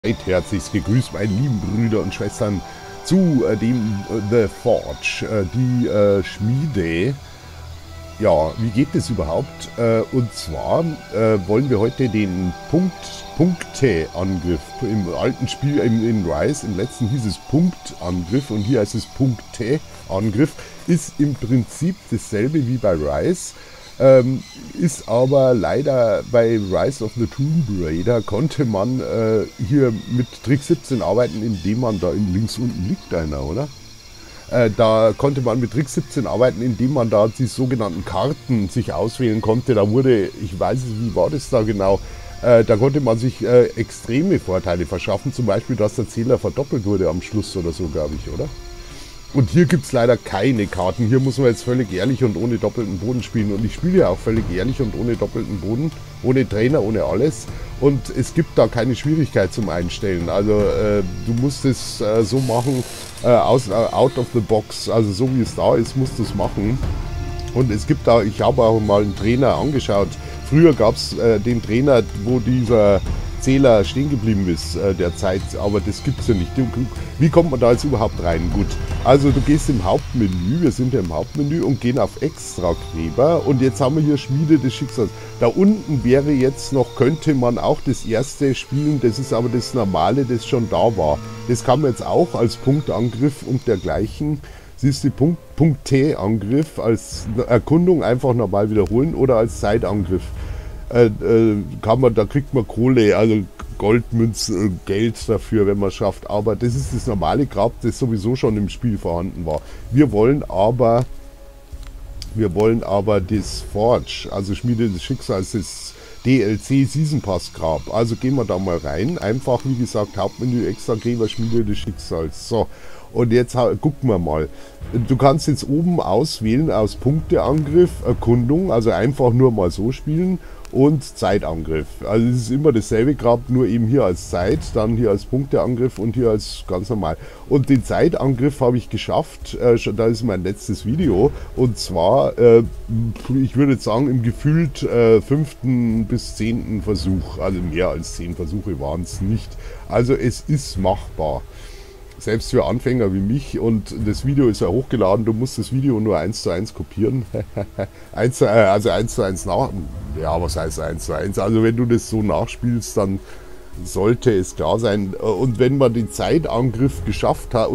Seid herzlichst gegrüßt, meine lieben Brüder und Schwestern, zu dem The Forge, die Schmiede. Ja, wie geht es überhaupt? Und zwar wollen wir heute den Punkteangriff. Im alten Spiel in Rise, im letzten hieß es Punktangriff und hier heißt es Punkteangriff. Ist im Prinzip dasselbe wie bei Rise. Ist aber leider bei Rise of the Tomb Raider konnte man hier mit Trick 17 arbeiten, indem man da links unten liegt einer, oder? Da konnte man mit Trick 17 arbeiten, indem man da die sogenannten Karten sich auswählen konnte. Da wurde, ich weiß nicht, wie war das da genau, da konnte man sich extreme Vorteile verschaffen, zum Beispiel, dass der Zähler verdoppelt wurde am Schluss oder so, glaube ich, oder? Und hier gibt es leider keine Karten. Hier muss man jetzt völlig ehrlich und ohne doppelten Boden spielen. Und ich spiele ja auch völlig ehrlich und ohne doppelten Boden, ohne Trainer, ohne alles. Und es gibt da keine Schwierigkeit zum Einstellen. Also du musst es so machen, out of the box. Also so wie es da ist, musst du es machen. Und es gibt da, ich habe auch mal einen Trainer angeschaut. Früher gab es den Trainer, wo dieser Zähler stehen geblieben ist der Zeit, aber das gibt es ja nicht. Wie kommt man da jetzt überhaupt rein? Gut, also du gehst im Hauptmenü, wir sind ja im Hauptmenü und gehen auf Extragräber und jetzt haben wir hier Schmiede des Schicksals. Da unten wäre jetzt noch, könnte man auch das erste spielen, das ist aber das normale, das schon da war. Das kann man jetzt auch als Punktangriff und dergleichen. Siehst du, Punkteangriff als Erkundung einfach normal wiederholen oder als Zeitangriff. Da kriegt man Kohle, also Goldmünzen, Geld dafür, wenn man es schafft. Aber das ist das normale Grab, das sowieso schon im Spiel vorhanden war. Wir wollen aber das Forge, also Schmiede des Schicksals, das DLC Season Pass Grab. Also gehen wir da mal rein. Einfach, wie gesagt, Hauptmenü, extra Gräber, Schmiede des Schicksals. So. Und jetzt gucken wir mal. Du kannst jetzt oben auswählen aus Punkteangriff, Erkundung, also einfach nur mal so spielen und Zeitangriff. Also es ist immer dasselbe Grab, nur eben hier als Zeit, dann hier als Punkteangriff und hier als ganz normal. Und den Zeitangriff habe ich geschafft, da ist mein letztes Video. Und zwar, ich würde jetzt sagen, im gefühlt 5. bis 10. Versuch. Also mehr als 10 Versuche waren es nicht. Also es ist machbar. Selbst für Anfänger wie mich, und das Video ist ja hochgeladen, du musst das Video nur 1:1 kopieren. Also 1:1 nach. Ja, was heißt 1:1? Also wenn du das so nachspielst, dann sollte es klar sein. Und wenn man den Zeitangriff geschafft hat,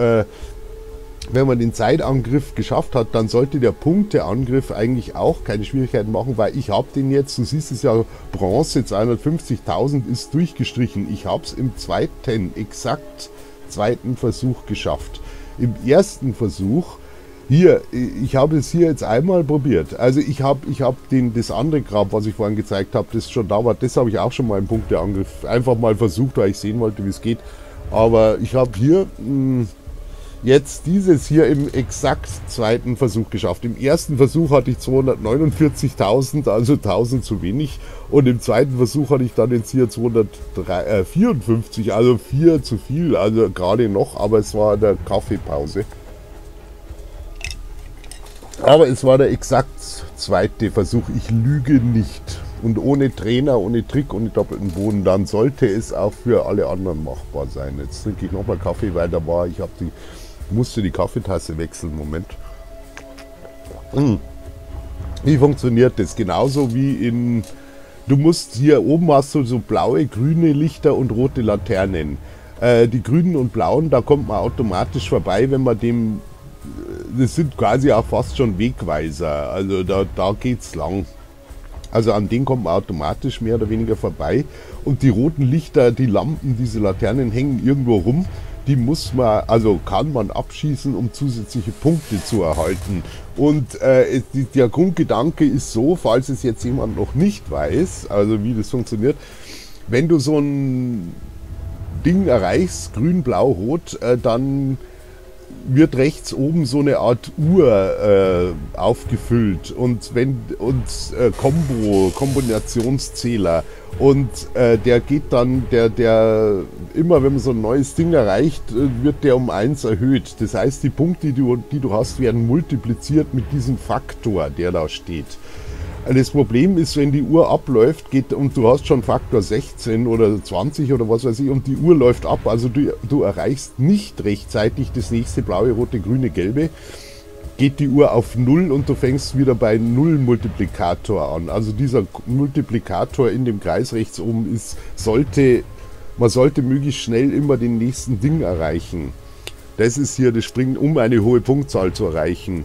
dann sollte der Punkteangriff eigentlich auch keine Schwierigkeiten machen, weil ich habe den jetzt, du siehst es ja, Bronze 250.000 ist durchgestrichen. Ich habe es im exakt zweiten Versuch geschafft. Im ersten Versuch, ich habe es hier jetzt einmal probiert. Also ich habe das andere Grab, was ich vorhin gezeigt habe, das schon da war, das habe ich auch schon mal im Punkteangriff einfach mal versucht, weil ich sehen wollte, wie es geht. Aber ich habe hier jetzt dieses hier im exakt zweiten Versuch geschafft. Im ersten Versuch hatte ich 249.000, also 1000 zu wenig. Und im zweiten Versuch hatte ich dann jetzt hier 254, also 4 zu viel, also gerade noch, aber es war der Kaffeepause. Aber es war der exakt zweite Versuch, ich lüge nicht. Und ohne Trainer, ohne Trick, ohne doppelten Boden, dann sollte es auch für alle anderen machbar sein. Jetzt trinke ich nochmal Kaffee, weil da war, musste die Kaffeetasse wechseln. Moment. Wie funktioniert das? Genauso wie du musst hier oben hast du so blaue, grüne Lichter und rote Laternen. Die grünen und blauen, da kommt man automatisch vorbei, wenn man das sind quasi auch fast schon Wegweiser. Also da geht's lang. Also an denen kommt man automatisch mehr oder weniger vorbei. Und die roten Lichter, die Lampen, diese Laternen hängen irgendwo rum. Die kann man abschießen, um zusätzliche Punkte zu erhalten. Und der Grundgedanke ist so, falls es jetzt jemand noch nicht weiß, also wie das funktioniert, wenn du so ein Ding erreichst, grün, blau, rot, dann wird rechts oben so eine Art Uhr aufgefüllt und Kombinationszähler und der geht dann, immer wenn man so ein neues Ding erreicht, wird der um 1 erhöht. Das heißt, die Punkte, die du hast, werden multipliziert mit diesem Faktor, der da steht. Das Problem ist, wenn die Uhr abläuft geht und du hast schon Faktor 16 oder 20 oder was weiß ich und die Uhr läuft ab, also du erreichst nicht rechtzeitig das nächste blaue, rote, grüne, gelbe, geht die Uhr auf 0 und du fängst wieder bei 0 Multiplikator an. Also dieser Multiplikator in dem Kreis rechts oben ist, man sollte möglichst schnell immer den nächsten Ding erreichen. Das ist hier das Springen, um eine hohe Punktzahl zu erreichen.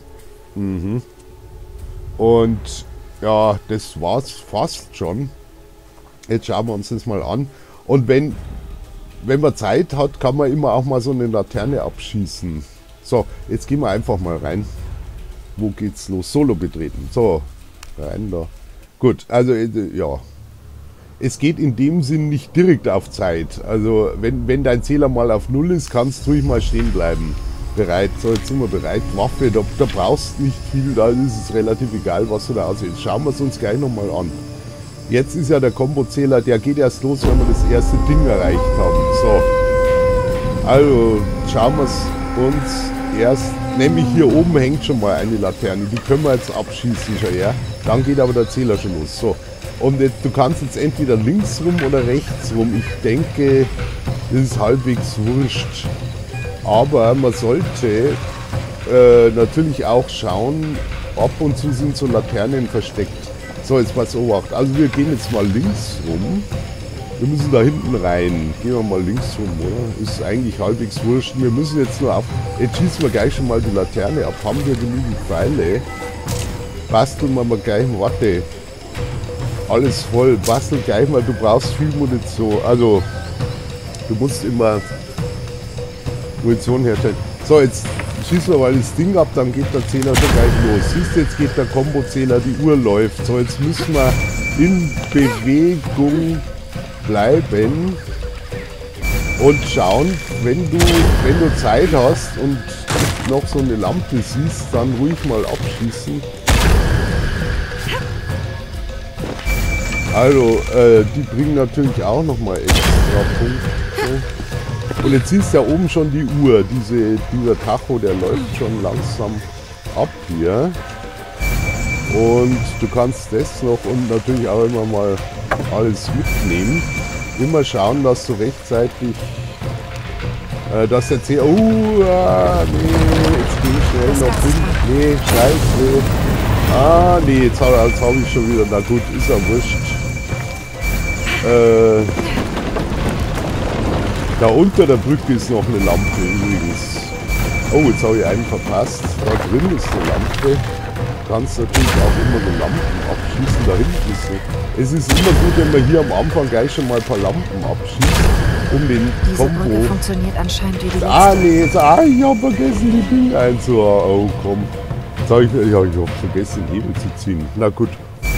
Und ja, das war's fast schon. Jetzt schauen wir uns das mal an. Und wenn man Zeit hat, kann man immer auch mal so eine Laterne abschießen. So, jetzt gehen wir einfach mal rein. Wo geht's los? Solo betreten. So, rein da. Gut, also ja. Es geht in dem Sinn nicht direkt auf Zeit. Also wenn dein Zähler mal auf 0 ist, kannst du ruhig mal stehen bleiben. Bereit, so jetzt sind wir bereit. Waffe, da brauchst nicht viel, da ist es relativ egal, was du da aussieht. Schauen wir es uns gleich nochmal an. Jetzt ist ja der Kombozähler, der geht erst los, wenn wir das erste Ding erreicht haben. So, also schauen wir es uns erst, nämlich hier oben hängt schon mal eine Laterne, die können wir jetzt abschießen schon, ja. Dann geht aber der Zähler schon los. So, und jetzt, du kannst jetzt entweder links rum oder rechts rum. Ich denke, das ist halbwegs wurscht. Aber man sollte natürlich auch schauen, ab und zu sind so Laternen versteckt. So, jetzt pass auf. Also wir gehen jetzt mal links rum. Wir müssen da hinten rein. Gehen wir mal links rum, oder? Ist eigentlich halbwegs wurscht. Wir müssen jetzt nur auf... Jetzt schießen wir gleich schon mal die Laterne ab. Haben wir genügend Pfeile? Basteln wir mal gleich... Warte. Alles voll. Bastel gleich mal. Du brauchst viel Munition. Also, du musst immer... Munition herstellen. So, jetzt schießen wir mal das Ding ab, dann geht der Zähler schon gleich los. Siehst du, jetzt geht der Kombozähler, die Uhr läuft. So, jetzt müssen wir in Bewegung bleiben und schauen, wenn du Zeit hast und noch so eine Lampe siehst, dann ruhig mal abschießen. Also, die bringen natürlich auch nochmal extra Punkte. Und jetzt siehst du ja oben schon die Uhr, dieser Tacho, der läuft schon langsam ab hier. Und du kannst das noch und natürlich auch immer mal alles mitnehmen. Immer schauen, dass du rechtzeitig, dass der C... nee, jetzt geh ich schnell noch hin. Nee, scheiße. Nee, jetzt hab ich schon wieder, na gut, ist ja wurscht. Da unter der Brücke ist noch eine Lampe übrigens. Oh, jetzt habe ich einen verpasst. Da drin ist eine Lampe. Du kannst natürlich auch immer so Lampen abschießen. Da hinten ist so. Es ist immer gut, wenn man hier am Anfang gleich schon mal ein paar Lampen abschießt, um den Diese Kombo... Brücke funktioniert anscheinend wie die letzte. Nee, jetzt, ich habe vergessen, die Dinge einzuhauen. Oh, komm. Jetzt hab ich habe vergessen, den Hebel zu ziehen. Na gut.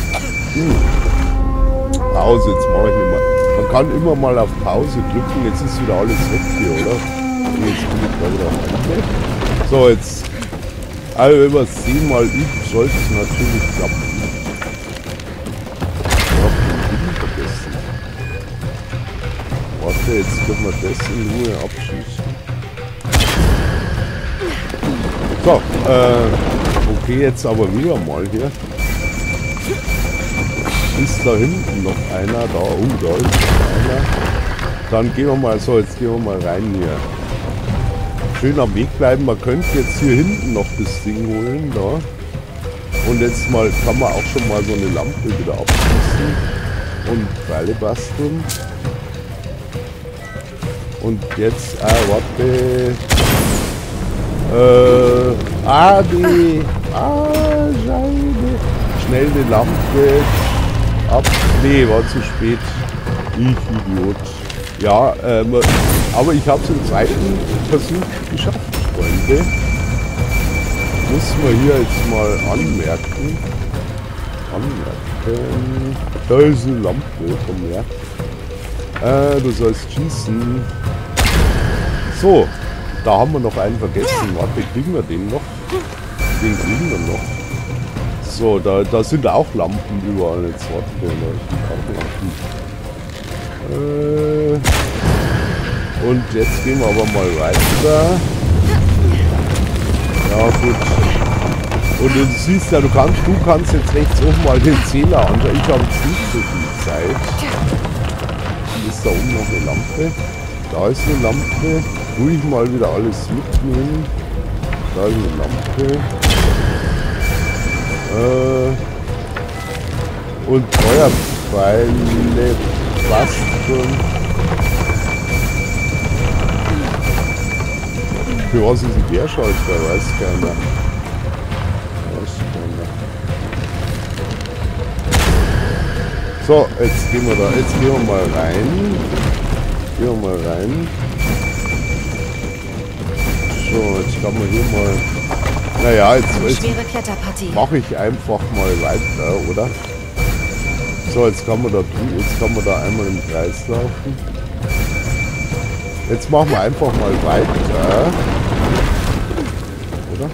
Pause, jetzt mache ich nicht mehr. Man kann immer mal auf Pause drücken, jetzt ist wieder alles weg hier, oder? Jetzt bin ich da wieder am Ende. So, jetzt, also wenn man es 10 Mal übt, sollte es natürlich klappen. Ich habe den Ding vergessen. Warte, jetzt können wir das in Ruhe abschießen. So, okay, jetzt aber wieder mal hier. Ist da hinten noch einer? Da, da ist noch einer. Dann gehen wir mal, so, jetzt gehen wir mal rein hier. Schön am Weg bleiben. Man könnte jetzt hier hinten noch das Ding holen, da. Und jetzt mal, kann man auch schon mal so eine Lampe wieder abschießen. Und Pfeile basteln. Und jetzt, warte. Nee. Scheiße. Schnell eine Lampe. Ab. Nee, war zu spät. Ich Idiot. Ja, aber ich habe es im zweiten Versuch geschafft, Freunde. Muss man hier jetzt mal anmerken. Da ist eine Lampe, komm her. Du sollst schießen. So, da haben wir noch einen vergessen. Warte, kriegen wir den noch? Den kriegen wir noch. So, da sind auch Lampen überall. Jetzt warte, da sind auch Lampen. Und jetzt gehen wir aber mal weiter. Ja gut. Und du siehst ja, du kannst jetzt rechts oben mal den Zähler anschauen. Ich habe jetzt nicht so viel Zeit. Ist da oben noch eine Lampe? Da ist eine Lampe. Ruhig mal wieder alles mitnehmen. Da ist eine Lampe. Und Feuerpfeile basteln. Für was ist ein Querschalter? Weiß keiner. So, jetzt gehen wir mal rein. So, jetzt kann man hier mal. Naja, jetzt mache ich einfach mal weiter, oder? So, jetzt kann man da einmal im Kreis laufen. Jetzt machen wir einfach mal weiter. Oder?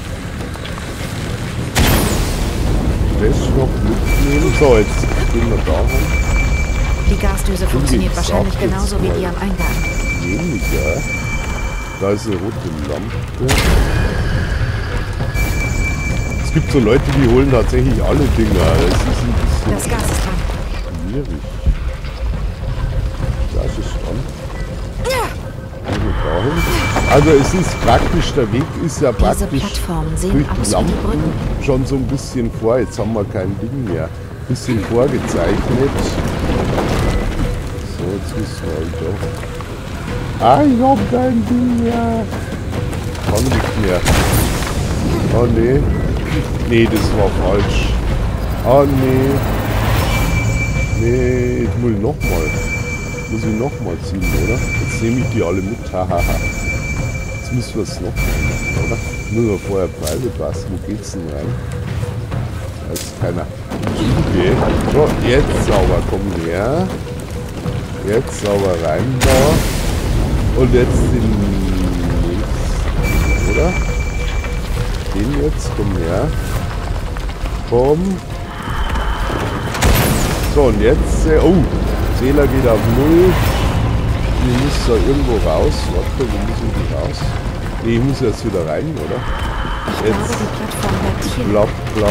Das noch mitnehmen. So, jetzt gehen wir da hin. Die Gasdüse funktioniert wahrscheinlich genauso wie die am Eingang. Weniger. Da ist eine rote Lampe. Es gibt so Leute, die holen tatsächlich alle Dinger. Das ist ein bisschen das Gas ist dran. schwierig. Das ist dran. Also es ist praktisch, der Weg ist ja praktisch durch die Lampen schon so ein bisschen vor. Jetzt haben wir kein Ding mehr. Bisschen vorgezeichnet. So, jetzt müssen wir halt doch. Ah, ich hab kein Ding mehr. Kann nicht mehr. Oh nee. Nee, das war falsch. Oh nee. Nee, ich will nochmal. Muss ich nochmal ziehen, oder? Jetzt nehme ich die alle mit. Hahaha. Jetzt müssen wir es nochmal machen, oder? Müssen wir vorher Pfeile passen. Wo geht's denn rein? Da ist keiner. Okay. So, jetzt sauber. Komm her. Jetzt sauber rein da. Und jetzt den nächsten, oder? Den jetzt. Komm her. Komm. So, und jetzt. Oh! Zähler geht auf 0. Ich muss da irgendwo raus. Warte, wo müssen die raus? Nee, ich muss jetzt wieder rein, oder? Jetzt. Plopp.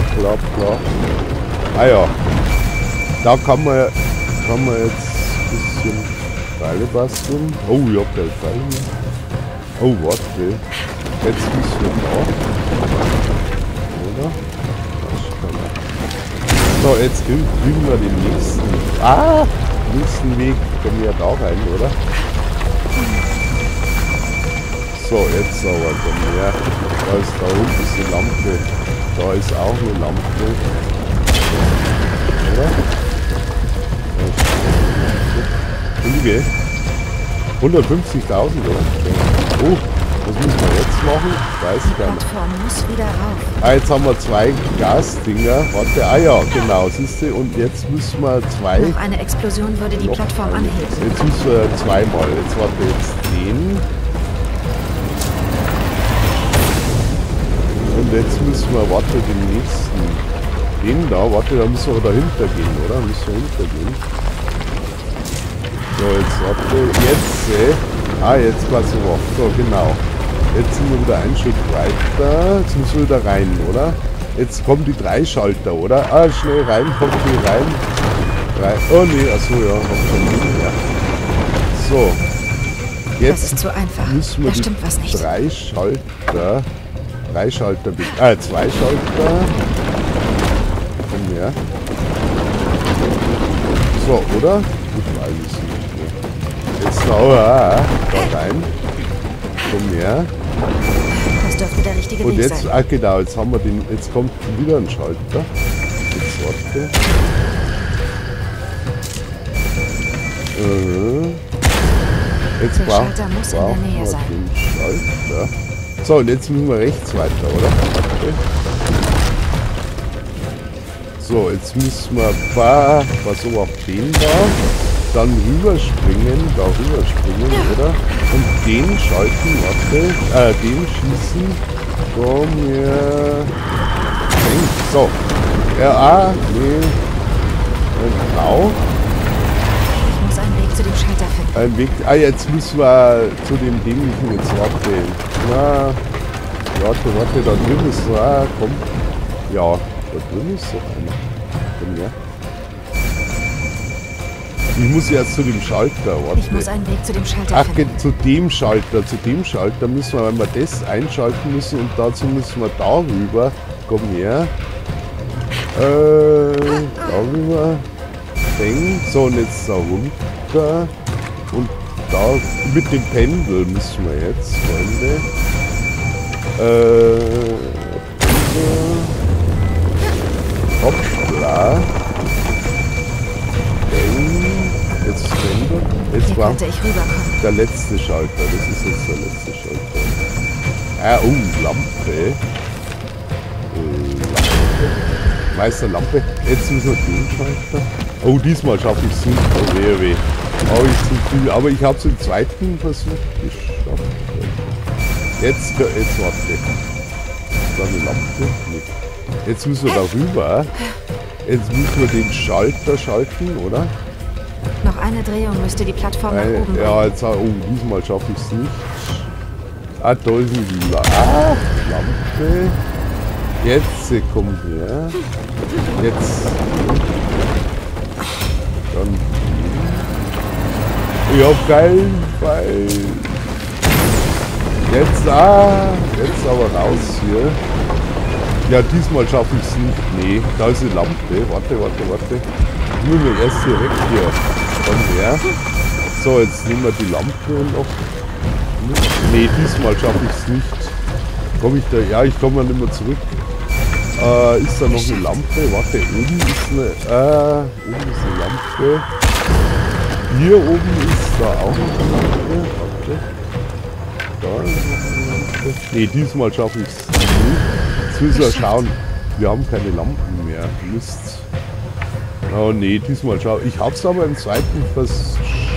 Ah ja. Da kann man jetzt ein bisschen Pfeile basteln. Oh, ich hab keine Pfeile mehr. Oh, warte. Jetzt müssen wir da. Oder? So, jetzt kriegen wir den nächsten. Nächsten Weg kommen wir da rein, oder? So, jetzt sauber, komm her. Da unten ist eine Lampe. Da ist auch eine Lampe. Oder? Lüge. 150.000, oder? Oh, was müssen wir jetzt machen? Weiß ich gar nicht. Die Plattform muss wieder rauf. Jetzt haben wir 2 Gasdinger. Warte, ja, genau, siehst du. Und jetzt müssen wir 2. Noch eine Explosion würde die Plattform anheben. Jetzt müssen wir 2-mal. Jetzt warte, jetzt den. Und jetzt müssen wir, warte, den nächsten. Den da, warte, da müssen wir dahinter gehen, oder? Müssen wir hintergehen. So, jetzt warte, jetzt, jetzt pass auf. So, genau. Jetzt sind wir wieder einen Schritt weiter. Jetzt müssen wir wieder rein, oder? Jetzt kommen die 3 Schalter, oder? Schnell rein, kommt die rein. Oh nee, achso, ja, hab schon nicht mehr. So. Jetzt das ist zu einfach. Müssen wir da stimmt was nicht. 2 Schalter. Komm her. So, oder? Ich weiß es nicht mehr. Jetzt da rein. Komm her. Das dürfte der richtige Und Weg jetzt, sein. Genau, jetzt haben wir den, jetzt kommt wieder ein Schalter. Jetzt warte. Jetzt Der brauchen Schalter muss in wir der Nähe sein. den Schalter. So, und jetzt müssen wir rechts weiter, oder? Okay. So, jetzt müssen wir so auf den da, dann rüberspringen, oder? Und den schalten, warte, den schießen. Komm her. So. Nee. Und grau. Ich muss einen Weg zu dem Schalter finden. Ein Weg. Jetzt müssen wir zu dem dämlichen jetzt warten. Na. Warte, da drin ist... Ah, komm. Ja, da drin ist doch einer. Komm her. Ich muss jetzt zu dem Schalter, warte. Ich muss einen Weg zu dem Schalter Ach, finden. zu dem Schalter müssen wir, wenn wir das einschalten müssen und dazu müssen wir darüber. Komm her. Darüber. Ding. So, und jetzt da runter. Und da mit dem Pendel müssen wir jetzt, Freunde. Hoppla. Jetzt Pendel. Jetzt Hier war könnte ich rüberkommen. der letzte Schalter. Das ist jetzt der letzte Schalter. Ah, oh, Lampe. Meisterlampe. Jetzt müssen wir den Schalter. Oh, diesmal schaffe ich es nicht. Oh, weh. Oh, ich zu viel. Aber ich habe es im zweiten Versuch geschafft. Jetzt warte. Ist da eine Lampe? Nee. Jetzt müssen wir da rüber. Jetzt müssen wir den Schalter schalten, oder? Noch eine Drehung müsste die Plattform nach oben bringen. Ja, jetzt, oh, diesmal schaffe ich es nicht. Ah, da ist ein Lampe. Jetzt, komm her. Jetzt. Dann. Ja, auf keinen Fall. Jetzt, jetzt aber raus hier. Ja, diesmal schaffe ich es nicht. Nee, da ist eine Lampe. Warte. Nur erst hier weg hier. Komm her. So, jetzt nehmen wir die Lampe noch. Nee, diesmal schaffe ich es nicht. Komme ich da? Ja, ich komme ja nicht mehr zurück. Ist da noch eine Lampe? Warte, oben ist eine Lampe. Hier oben ist da auch noch eine Lampe. Warte. Da ist noch eine Lampe. Nee, diesmal schaffe ich es nicht. Jetzt müssen wir schauen. Wir haben keine Lampen mehr. Mist. Oh nee, diesmal schaffe ich. Ich habe es aber im zweiten Versuch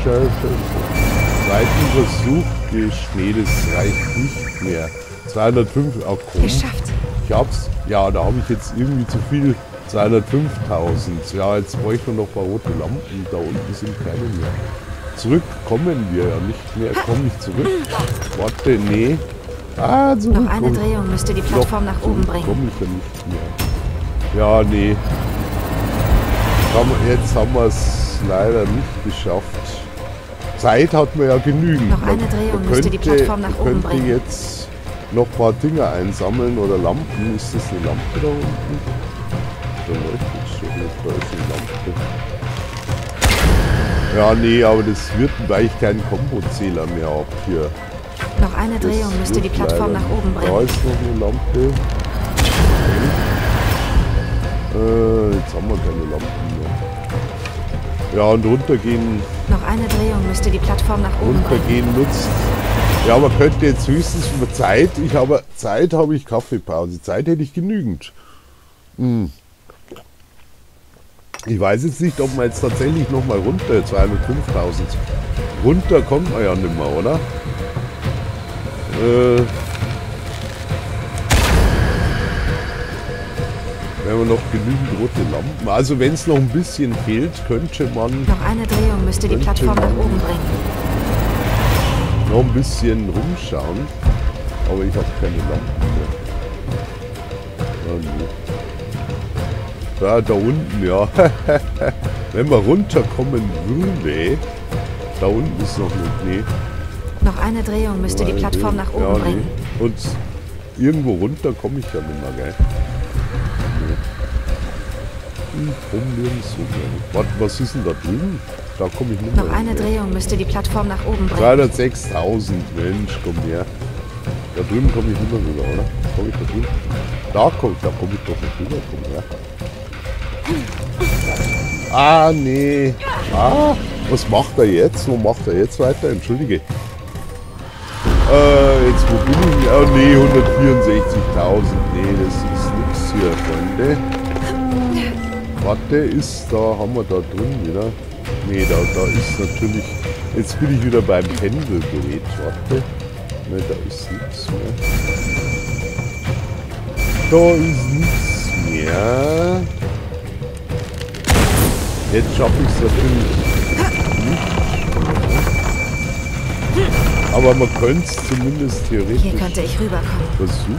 nee, das reicht nicht mehr. 205, auch komm. Geschafft. Ich hab's. Ja, da habe ich jetzt irgendwie zu viel. 205.000. Ja, jetzt bräuchten wir noch ein paar rote Lampen. Da unten sind keine mehr. Zurück kommen wir ja nicht mehr. Komm nicht zurück. Warte, nee. Ah, zurück. Noch eine Drehung müsste die Plattform nach oben bringen. Komm ich ja nicht mehr. Ja, nee. Jetzt haben wir es leider nicht geschafft. Zeit hat man ja genügend. Noch eine Drehung müsste die Plattform nach oben bringen. Könnte jetzt noch ein paar Dinger einsammeln oder Lampen. Ist das eine Lampe da unten? Da leuchtet schon nicht. Da ist eine Lampe. Ja, nee, aber das wird, weil ich keinen Kombozähler mehr habe hier. Noch eine Drehung müsste die Plattform nach oben Da bringen. ist noch eine Lampe. Jetzt haben wir keine Lampen mehr. Ja, und runtergehen. Noch eine Drehung müsste die Plattform nach oben bringen. Runtergehen nutzt. Ja, man könnte jetzt höchstens über Zeit. Zeit habe ich Kaffeepause. Zeit hätte ich genügend. Ich weiß jetzt nicht, ob man jetzt tatsächlich nochmal runter, 205.000. Runter kommt man ja nicht mehr, oder? Wenn wir noch genügend rote Lampen. Also wenn es noch ein bisschen fehlt, könnte man Noch eine Drehung müsste die Plattform nach oben bringen. noch ein bisschen rumschauen. Aber ich habe keine Lampen mehr. Da unten, ja. Wenn man runterkommen würde, da unten ist noch nicht. Nee. Noch eine Drehung müsste die Plattform nach oben bringen. Nee. Und irgendwo runter komme ich ja nicht mehr, gell? Komm nirgendwo mehr. Was ist denn da drüben? Da komme ich nicht mehr. Noch eine Drehung müsste die Plattform nach oben bringen. 206.000, Mensch, komm her. Da drüben komme ich nicht mehr rüber, oder? Komme ich da drüben? Da komme ich doch nicht rüber, komm her. Ah, nee. Ah, was macht er jetzt? Wo macht er jetzt weiter? Entschuldige. Jetzt wo bin ich? Oh nee, 164.000. Nee, das ist nix hier, Freunde. Warte, haben wir da drin wieder? Nee, da ist natürlich... Jetzt bin ich wieder beim Pendelgerät. Warte. Ne, da ist nichts mehr. Da ist nichts mehr. Jetzt schaffe ich es natürlich nicht. Aber man könnte es zumindest theoretisch Hier könnte ich rüberkommen. versuchen.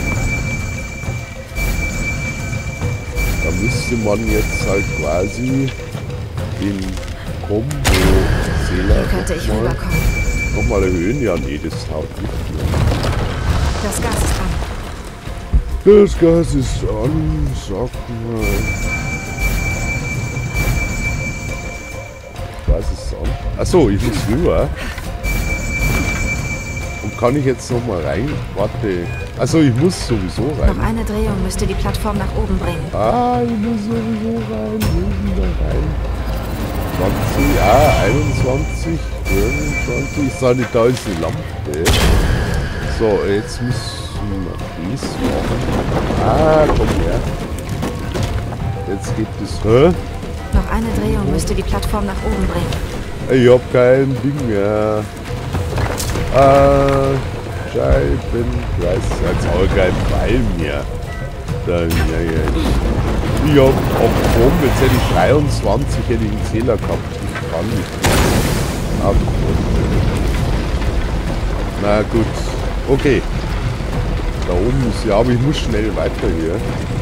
Da müsste man jetzt halt quasi den Combo-Zähler Hier könnte ich rüberkommen. nochmal erhöhen. Ja, nee, das haut nicht mehr. Das Gas ist an. Das Gas ist an, sag mal. Was ist an? Achso, ich muss rüber. Und kann ich jetzt nochmal rein? Warte. Achso, ich muss sowieso rein. Noch eine Drehung müsste die Plattform nach oben bringen. Ah, ich muss sowieso rein. Wo ist denn da rein? 20, ah, 21, 25. Ich sage, da ist die Lampe. So, jetzt müssen wir das machen. Ah, komm her. Jetzt geht es. Hä? Noch eine Drehung müsste die Plattform nach oben bringen. Ich hab kein Ding mehr. Scheibenkreis. Jetzt auch kein Pfeil mehr. Dann, ich hab oben, jetzt hätte ich 23, hätte ich einen Zähler gehabt. Ich kann nicht mehr. Ah, na gut. Okay. Da oben ist ja, aber ich muss schnell weiter hier.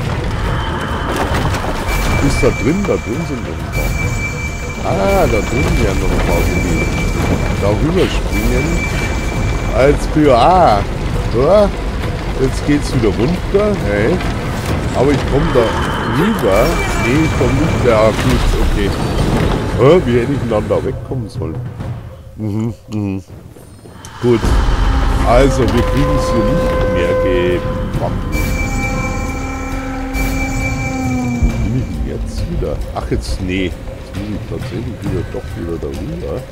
Ist da drin? Da drin sind noch ein paar. Ah, da drin ja noch ein paar gelegen. Da rüber springen. Als PA. So. Jetzt geht's wieder runter. Hey. Aber ich komme da rüber. Nee, ich komme nicht. Ja, gut, okay. Wie hätte ich denn dann da wegkommen sollen? Gut. Also, wir kriegen es hier nicht mehr gebacken. Bin ich denn jetzt wieder? Ach, jetzt, nee. Jetzt muss ich tatsächlich doch wieder darüber.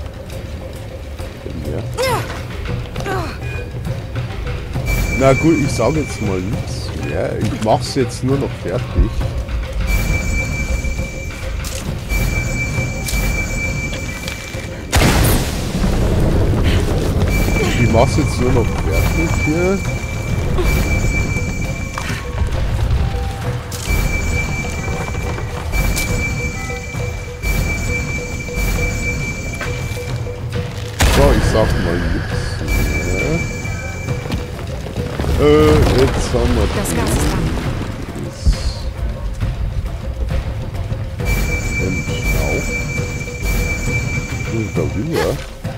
Ja. Na gut, ich sage jetzt mal nichts mehr. Ich mache es jetzt nur noch fertig. Ich mache es jetzt nur noch fertig hier. So, ich sag mal nichts mehr. Jetzt haben wir das Gas ist an. Den Schlauch. Und da rüber.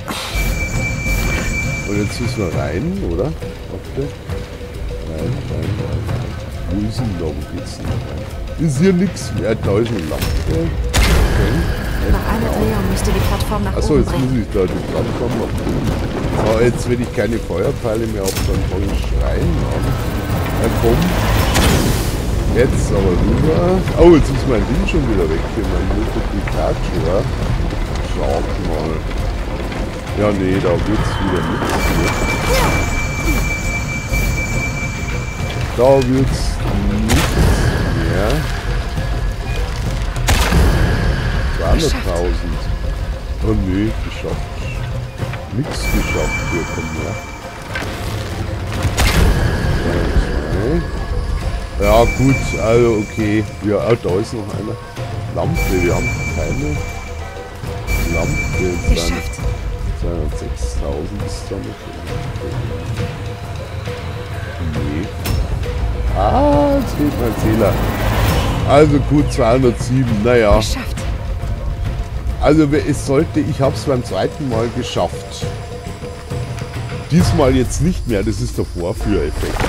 Und jetzt müssen wir rein, oder? Warte. Rein. Wo ist denn da? Wo geht's denn rein? Ist hier nichts mehr. Da ist eine Lampe. Okay. Nach einer Drehung müsste die Plattform nach Achso, oben jetzt bringen. muss ich da die Plattform nach oben. So, jetzt wenn ich keine Feuerpfeile mehr habe, dann fange ich schreien an. Ja, komm. Jetzt aber rüber. Oh, jetzt ist mein Ding schon wieder weg hier, mein Multiplikator. Schaut mal. Ja, nee, da wird's wieder nichts mehr. Da wird's nichts mehr. 200.000. Oh nee, geschafft. Nichts geschafft hier, komm her. Ja gut, also okay. Ja, da ist noch eine Lampe. Wir haben keine Lampe. Geschafft. 206.000 ist da noch. Nee. Ah, jetzt fehlt mein Zähler. Also gut, 207, naja. Geschafft. Also es sollte, ich habe es beim zweiten Mal geschafft. Diesmal jetzt nicht mehr, das ist der Vorführeffekt.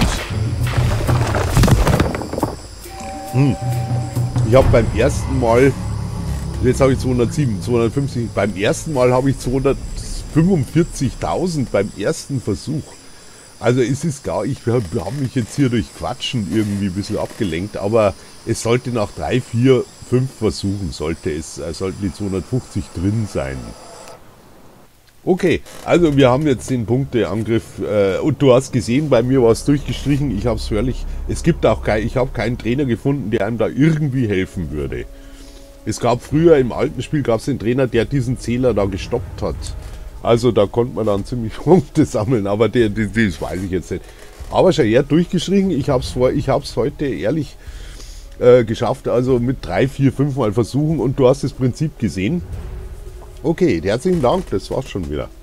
Ich habe beim ersten Mal, jetzt habe ich 207, 250, beim ersten Mal habe ich 245.000 beim ersten Versuch. Also es ist gar, ich habe mich jetzt hier durch Quatschen irgendwie ein bisschen abgelenkt, aber es sollte nach 3, 4, 5 Versuchen, sollten die 250 drin sein. Okay, also wir haben jetzt den Punkteangriff und du hast gesehen, bei mir war es durchgestrichen, ich habe es völlig, es gibt auch ich habe keinen Trainer gefunden, der einem da irgendwie helfen würde. Es gab früher im alten Spiel, gab es den Trainer, der diesen Zähler da gestoppt hat. Also da konnte man dann ziemlich Punkte sammeln, aber das weiß ich jetzt nicht. Aber schon eher durchgestrichen, ich habe es heute ehrlich geschafft, also mit 3, 4, 5 Mal versuchen und du hast das Prinzip gesehen. Okay, herzlichen Dank, das war's schon wieder.